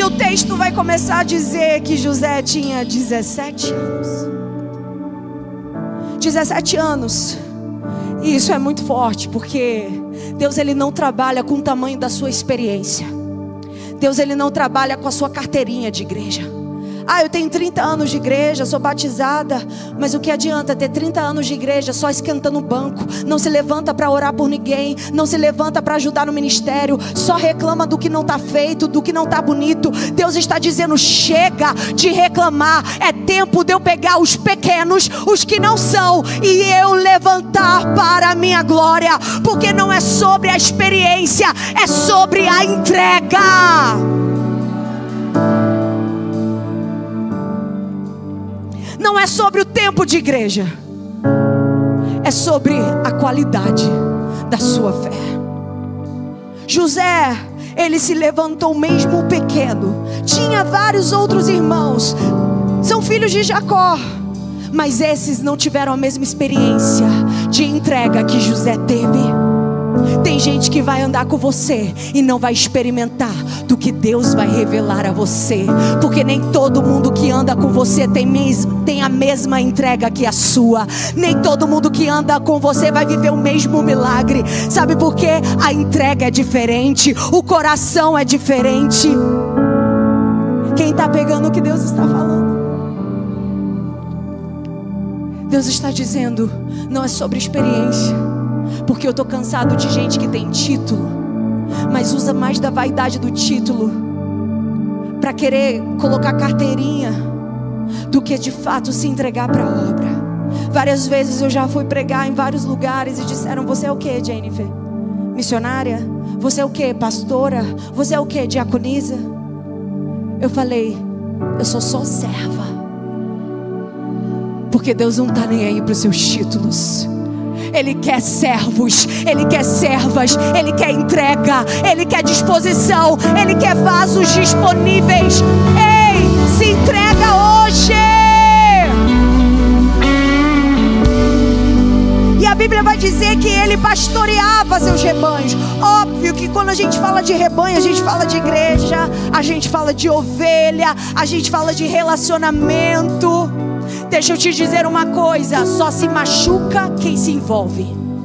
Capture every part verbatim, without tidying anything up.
E o texto vai começar a dizer que José tinha dezessete anos. dezessete anos. E isso é muito forte, porque Deus, ele não trabalha com o tamanho da sua experiência. Deus, ele não trabalha com a sua carteirinha de igreja. Ah, eu tenho trinta anos de igreja, sou batizada. Mas o que adianta ter trinta anos de igreja só esquentando o banco? Não se levanta para orar por ninguém, não se levanta para ajudar no ministério, só reclama do que não está feito, do que não está bonito. Deus está dizendo: chega de reclamar. É tempo de eu pegar os pequenos, os que não são, e eu levantar para a minha glória. Porque não é sobre a experiência, é sobre a entrega. Não é sobre o tempo de igreja, é sobre a qualidade da sua fé. José, ele se levantou mesmo pequeno. Tinha vários outros irmãos, são filhos de Jacó, mas esses não tiveram a mesma experiência de entrega que José teve. Tem gente que vai andar com você e não vai experimentar do que Deus vai revelar a você, porque nem todo mundo que anda com você tem, mesmo, tem a mesma entrega que a sua. Nem todo mundo que anda com você vai viver o mesmo milagre. Sabe por quê? A entrega é diferente, o coração é diferente. Quem está pegando o que Deus está falando? Deus está dizendo: não é sobre experiência. Porque eu estou cansado de gente que tem título, mas usa mais da vaidade do título para querer colocar carteirinha, do que de fato se entregar para a obra. Várias vezes eu já fui pregar em vários lugares e disseram: você é o que, Jennifer? Missionária? Você é o que, pastora? Você é o que, diaconisa? Eu falei: eu sou só serva. Porque Deus não está nem aí para os seus títulos. Ele quer servos, Ele quer servas, Ele quer entrega, Ele quer disposição, Ele quer vasos disponíveis. Ei, se entrega hoje. E a Bíblia vai dizer que ele pastoreava seus rebanhos. Óbvio que quando a gente fala de rebanho, a gente fala de igreja, a gente fala de ovelha, a gente fala de relacionamento. Deixa eu te dizer uma coisa: só se machuca quem se envolve.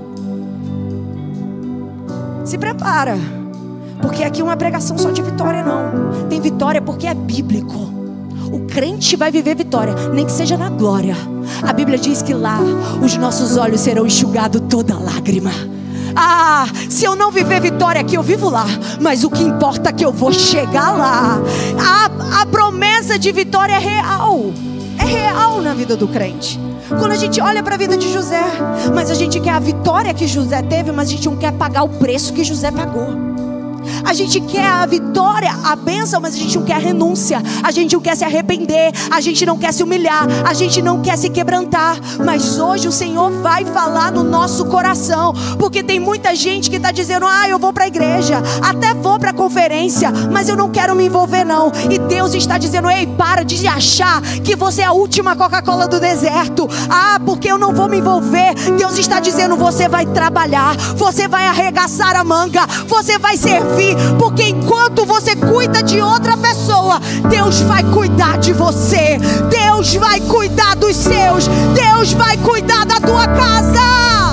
Se prepara, porque aqui não é pregação só de vitória, não. Tem vitória porque é bíblico. O crente vai viver vitória, nem que seja na glória. A Bíblia diz que lá os nossos olhos serão enxugados toda lágrima. Ah, se eu não viver vitória aqui, eu vivo lá. Mas o que importa é que eu vou chegar lá. A, a promessa de vitória é real. É real na vida do crente. Quando a gente olha para a vida de José, mas a gente quer a vitória que José teve, mas a gente não quer pagar o preço que José pagou. A gente quer a vitória, a bênção, mas a gente não quer a renúncia. A gente não quer se arrepender, a gente não quer se humilhar, a gente não quer se quebrantar. Mas hoje o Senhor vai falar no nosso coração, porque tem muita gente que está dizendo: ah, eu vou para a igreja, até vou para a conferência, mas eu não quero me envolver não. E Deus está dizendo: ei, para de achar que você é a última Coca-Cola do deserto. Ah, porque eu não vou me envolver. Deus está dizendo: você vai trabalhar, você vai arregaçar a manga, você vai servir. Porque enquanto você cuida de outra pessoa, Deus vai cuidar de você. Deus vai cuidar dos seus. Deus vai cuidar da tua casa.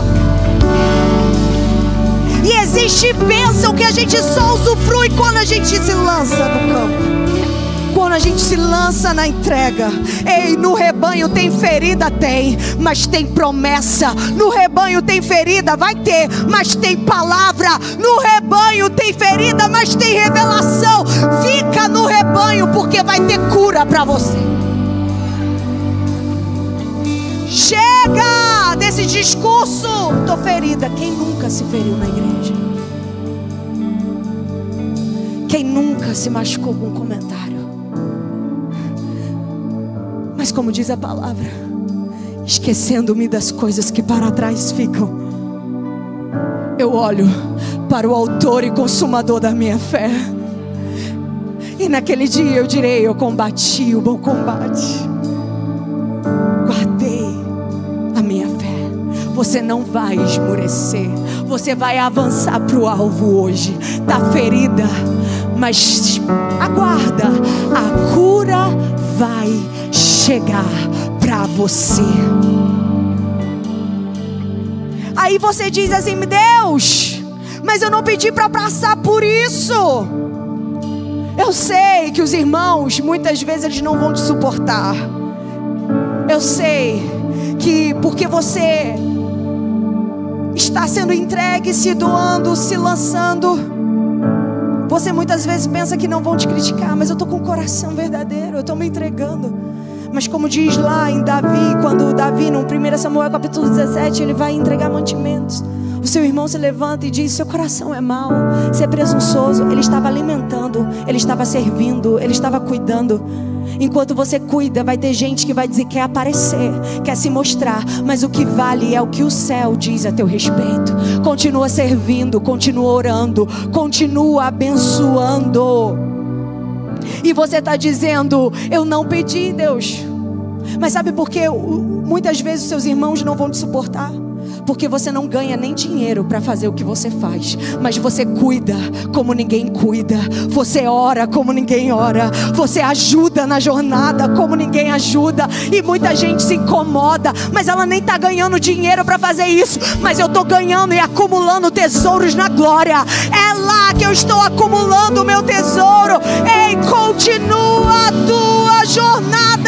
E existe bênção que a gente só usufrui quando a gente se lança no campo, quando a gente se lança na entrega. Ei, no rebanho tem ferida? Tem, mas tem promessa. No rebanho tem ferida? Vai ter, mas tem palavra. No rebanho tem ferida, mas tem revelação. Fica no rebanho, porque vai ter cura para você. Chega desse discurso: tô ferida. Quem nunca se feriu na igreja? Quem nunca se machucou com um comentário? Mas como diz a palavra, esquecendo-me das coisas que para trás ficam, eu olho para o autor e consumador da minha fé. E naquele dia eu direi: eu combati o bom combate, guardei a minha fé. Você não vai esmorecer, você vai avançar para o alvo hoje. Está ferida, mas aguarda, a cura vai chegar para você. Aí você diz assim: Deus, mas eu não pedi para passar por isso. Eu sei que os irmãos, muitas vezes eles não vão te suportar. Eu sei que porque você está sendo entregue, se doando, se lançando, você muitas vezes pensa que não vão te criticar, mas eu estou com o coração verdadeiro, eu estou me entregando. Mas como diz lá em Davi, quando Davi, no primeiro Samuel capítulo dezessete, ele vai entregar mantimentos, o seu irmão se levanta e diz: seu coração é mau, você é presunçoso. Ele estava alimentando, ele estava servindo, ele estava cuidando. Enquanto você cuida, vai ter gente que vai dizer que quer aparecer, quer se mostrar, mas o que vale é o que o céu diz a teu respeito. Continua servindo, continua orando, continua abençoando. E você está dizendo: eu não pedi, Deus. Mas sabe por quê? Muitas vezes os seus irmãos não vão te suportar, porque você não ganha nem dinheiro para fazer o que você faz, mas você cuida como ninguém cuida, você ora como ninguém ora, você ajuda na jornada como ninguém ajuda. E muita gente se incomoda, mas ela nem está ganhando dinheiro para fazer isso. Mas eu estou ganhando e acumulando tesouros na glória. É lá que eu estou acumulando o meu tesouro. Ei, continua a tua jornada.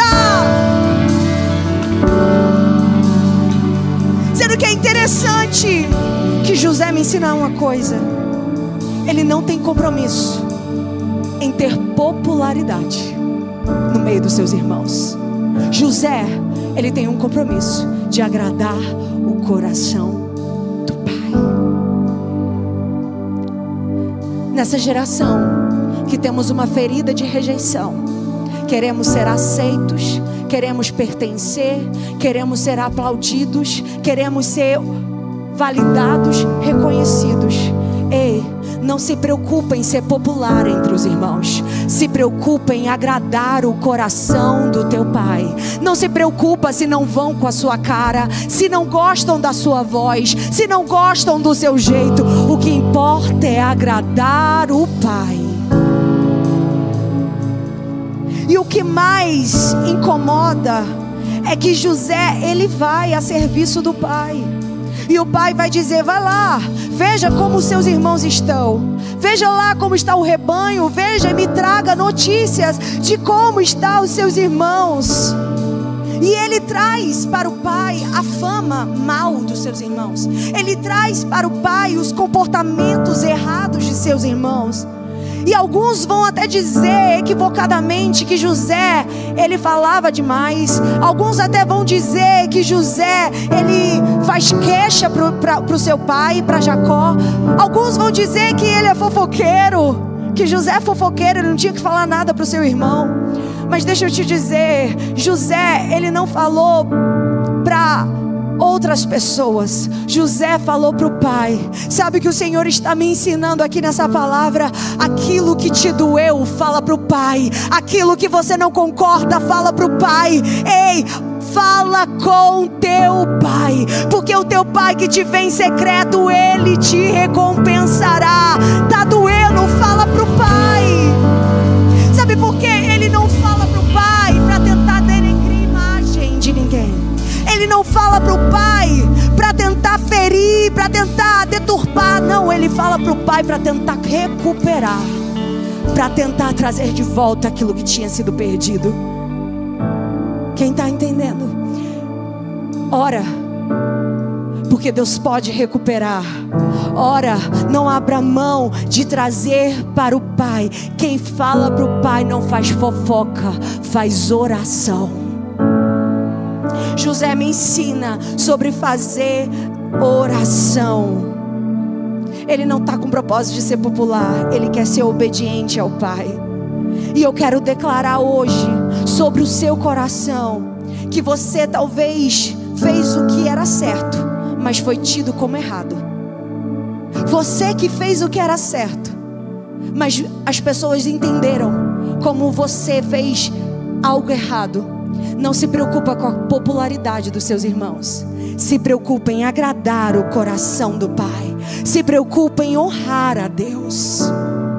Sendo que é interessante que José me ensina uma coisa: ele não tem compromisso em ter popularidade no meio dos seus irmãos. José, ele tem um compromisso de agradar o coração do Pai. Nessa geração que temos uma ferida de rejeição, queremos ser aceitos, queremos pertencer, queremos ser aplaudidos, queremos ser validados, reconhecidos. Ei, não se preocupe em ser popular entre os irmãos. Se preocupe em agradar o coração do teu Pai. Não se preocupa se não vão com a sua cara, se não gostam da sua voz, se não gostam do seu jeito. O que importa é agradar o Pai. E o que mais incomoda é que José, ele vai a serviço do pai. E o pai vai dizer: vai lá, veja como os seus irmãos estão, veja lá como está o rebanho, veja e me traga notícias de como estão os seus irmãos. E ele traz para o pai a fama mal dos seus irmãos. Ele traz para o pai os comportamentos errados de seus irmãos. E alguns vão até dizer equivocadamente que José, ele falava demais. Alguns até vão dizer que José, ele faz queixa para o seu pai, para Jacó. Alguns vão dizer que ele é fofoqueiro, que José é fofoqueiro, ele não tinha que falar nada para o seu irmão. Mas deixa eu te dizer, José, ele não falou para outras pessoas. José falou para o pai. Sabe que o Senhor está me ensinando aqui nessa palavra? Aquilo que te doeu, fala para o pai. Aquilo que você não concorda, fala para o pai. Ei, fala com teu pai, porque o teu pai que te vê em secreto, ele te recompensará. Tá doendo? Fala para o pai. Sabe por quê? Ele não fala para o pai para tentar denegrir a imagem de ninguém. Ele não fala para o pai para tentar ferir, para tentar deturpar. Não, ele fala para o pai para tentar recuperar, para tentar trazer de volta aquilo que tinha sido perdido. Quem está entendendo? Ora, porque Deus pode recuperar. Ora, não abra mão de trazer para o pai. Quem fala para o pai não faz fofoca, faz oração. José me ensina sobre fazer oração. Ele não está com o propósito de ser popular, ele quer ser obediente ao pai. E eu quero declarar hoje sobre o seu coração que você talvez fez o que era certo, mas foi tido como errado. Você que fez o que era certo, mas as pessoas entenderam como você fez algo errado. Não se preocupa com a popularidade dos seus irmãos. Se preocupa em agradar o coração do Pai. Se preocupa em honrar a Deus.